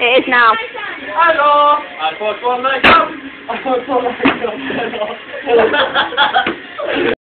It is now. Hello! I thought one like up! I thought one like up!